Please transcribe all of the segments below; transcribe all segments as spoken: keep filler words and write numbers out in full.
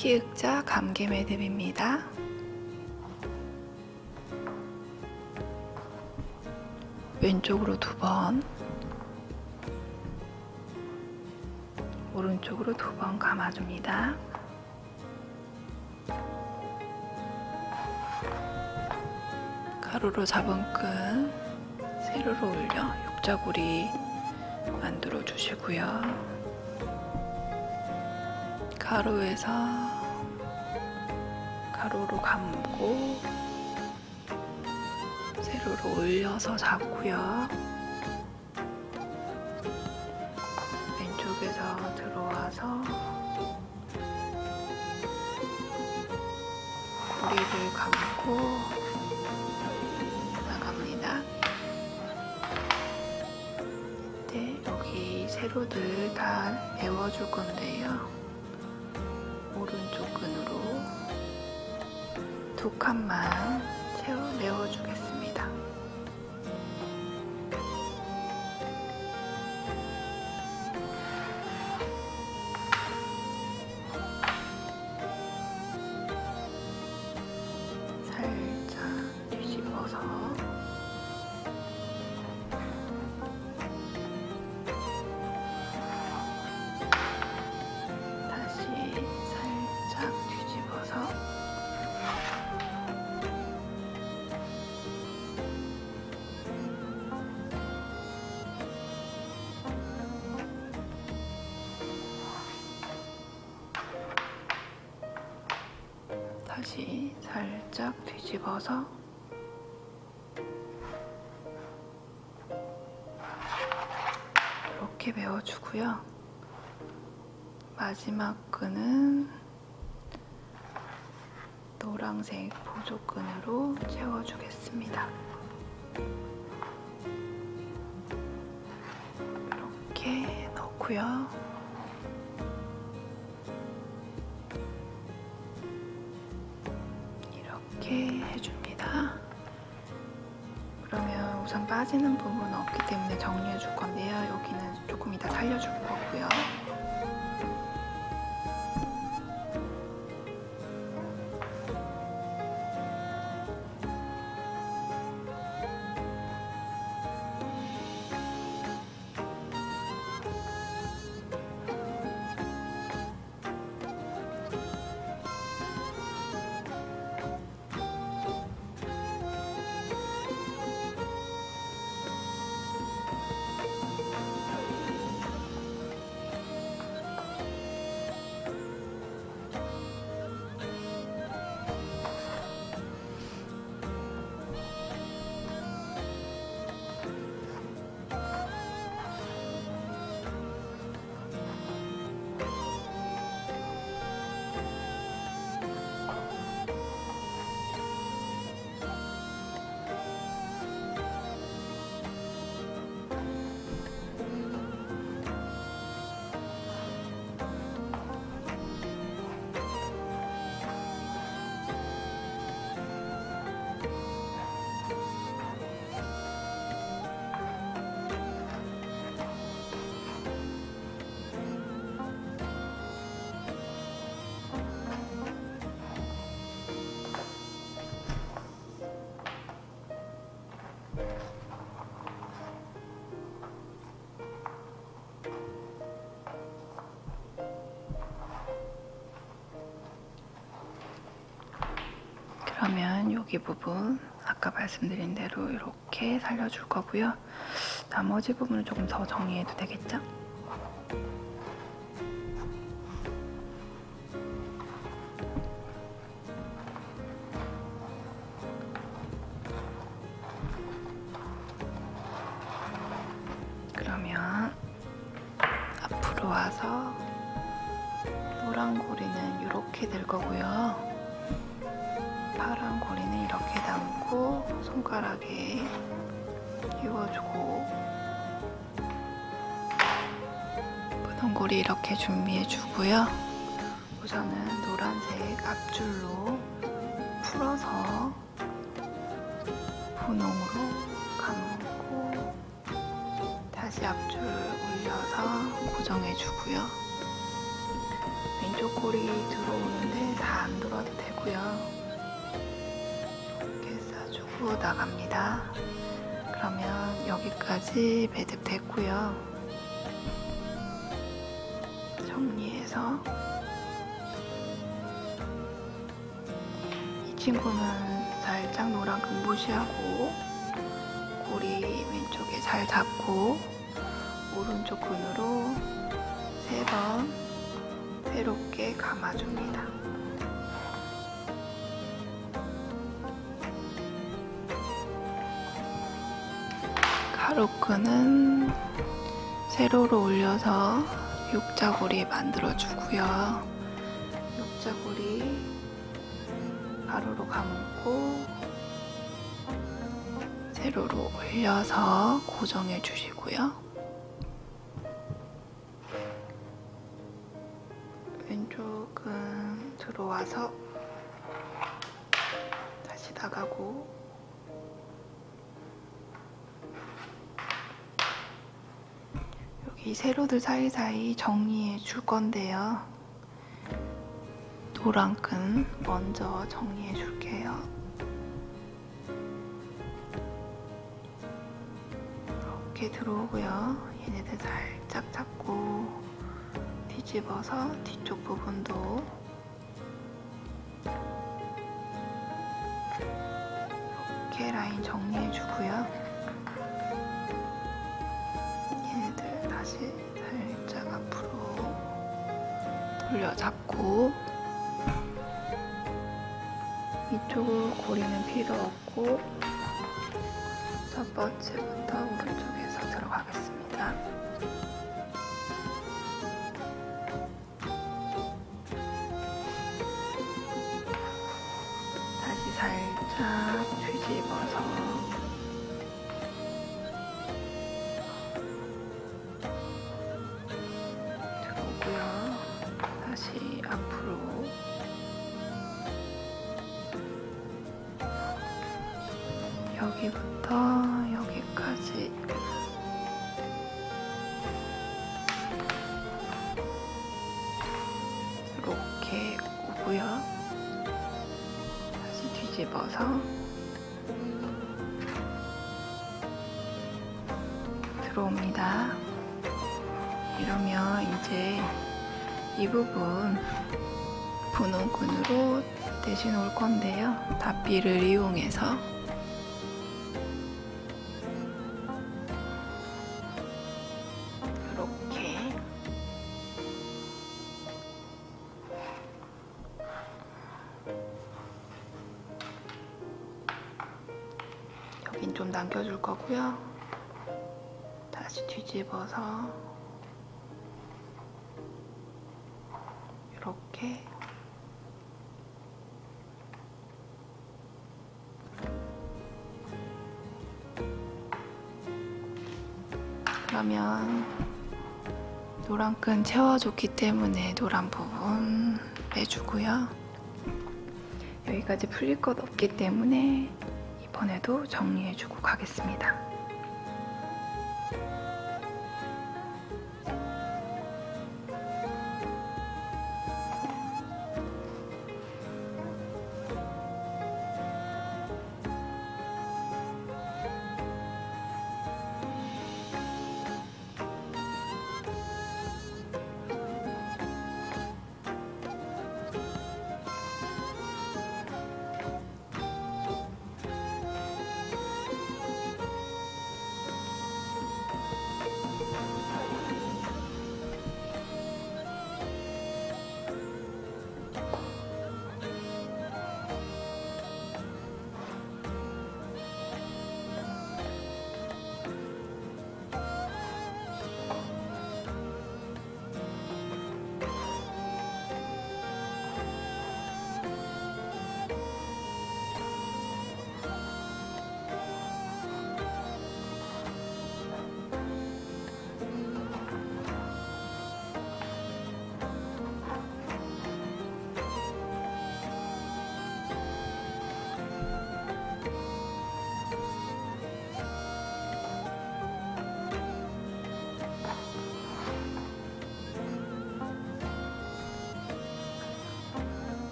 키읔자 감개 매듭입니다. 왼쪽으로 두 번, 오른쪽으로 두 번 감아줍니다. 가로로 잡은 끈 세로로 올려 육자고리 만들어 주시고요. 가로에서 가로로 감고 세로로 올려서 잡고요. 왼쪽에서 들어와서 고리를 감고 나갑니다. 네, 여기 세로들 다 메워줄 건데요. 오른쪽 끈으로 두 칸만 채워 메워주겠습니다. 살짝 뒤집어서 다시 살짝 뒤집어서 다시 살짝 뒤집어서 이렇게 메워주고요. 마지막 끈은 노란색 보조끈으로 채워주겠습니다. 이렇게 넣고요. 이렇게 해줍니다. 그러면 우선 빠지는 부분은 없기 때문에 정리해 줄 건데요. 여기는 조금 이따 살려줄 거고요. 그러면 여기 부분 아까 말씀드린 대로 이렇게 살려줄 거고요. 나머지 부분은 조금 더 정리해도 되겠죠? 그러면 앞으로 와서 노란 고리는 이렇게 될 거고요. 파란 고리는 이렇게 담고 손가락에 끼워주고, 분홍 고리 이렇게 준비해 주고요. 우선은 노란색 앞줄로 풀어서 분홍으로 감고 다시 앞줄 올려서 고정해 주고요. 왼쪽 고리 들어오는데 안 돌아도 되고요. 이렇게 싸주고 나갑니다. 그러면 여기까지 매듭 됐고요. 정리해서 이 친구는 살짝 노란끈 무시하고 고리 왼쪽에 잘 잡고 오른쪽 끈으로 세 번 새롭게 감아줍니다. 가로끈은 세로로 올려서 육자고리 만들어주고요. 육자고리 가로로 감고 세로로 올려서 고정해 주시고요. 왼쪽은 들어와서 다시 나가고 여기 세로들 사이사이 정리해 줄 건데요. 노란 끈 먼저 정리해 줄게요. 이렇게 들어오고요. 얘네들 살짝 잡고 뒤집어서 뒤쪽 부분도 이렇게 라인 정리해 주고요. 얘네들 다시 살짝 앞으로 돌려잡고 이쪽으로 고리는 필요 없고 첫 번째부터 오른쪽에서 들어가겠습니다. 다시 살짝 뒤집어서 들어오고요. 다시 앞으로 여기부터 여기까지 이렇게 오고요. 다시 뒤집어서 들어옵니다. 이러면 이제 이 부분 분홍끈으로 대신 올 건데요. 닷비를 이용해서 이렇게 여긴 좀 남겨줄 거고요. 다시 뒤집어서 이렇게 그러면 노란 끈 채워줬기 때문에 노란 부분 빼주고요. 여기까지 풀릴 것 없기 때문에 이번에도 정리해주고 가겠습니다.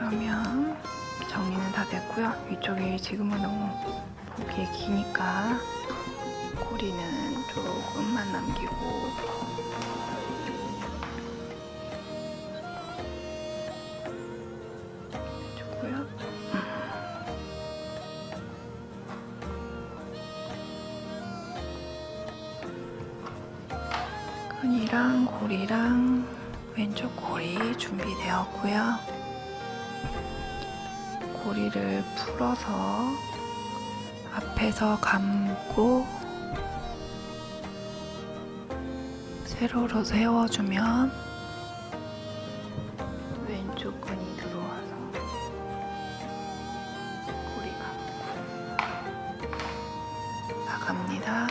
그러면 정리는 다 됐고요. 위쪽이 지금은 너무 보기에 기니까 고리는 조금만 남기고 주고요. 끈이랑 고리랑 왼쪽 고리 준비되었고요. 고리를 풀어서 앞에서 감고 세로로 세워주면 왼쪽 끈이 들어와서 고리가 나갑니다.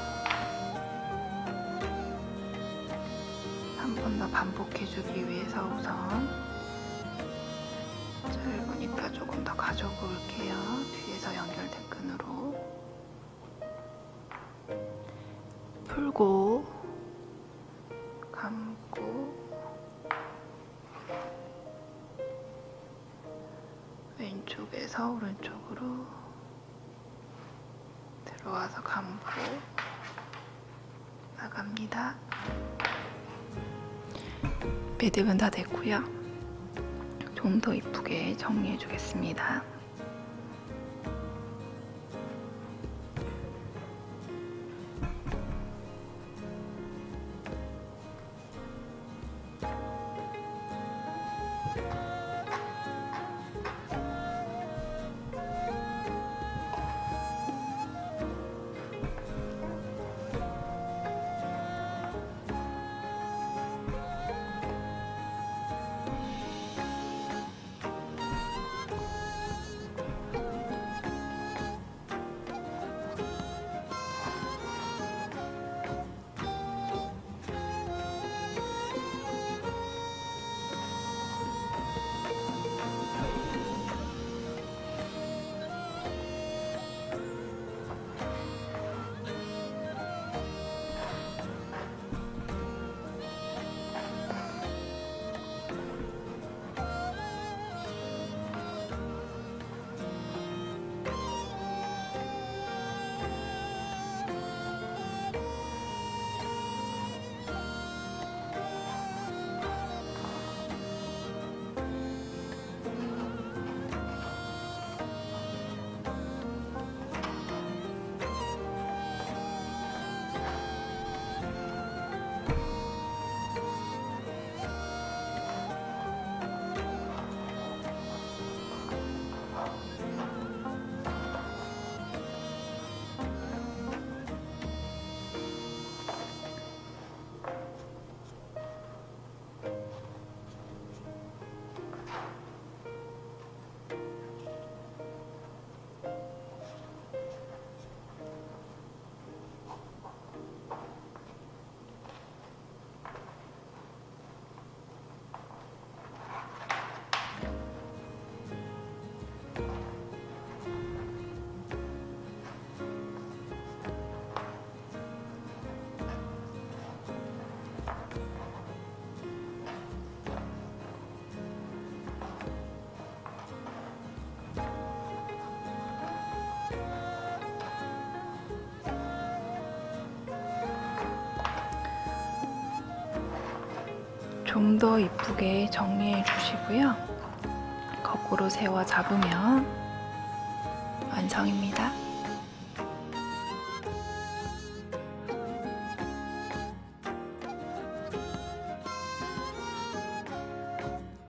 한 번 더 반복해주기 위해서 우선 짧으니까 조금 더 가져볼게요. 뒤에서 연결된 끈으로 풀고 감고 왼쪽에서 오른쪽으로 들어와서 감고 나갑니다. 매듭은 다 됐고요. 좀 더 이쁘게 정리해 주겠습니다. 좀 더 이쁘게 정리해 주시고요. 거꾸로 세워 잡으면 완성입니다.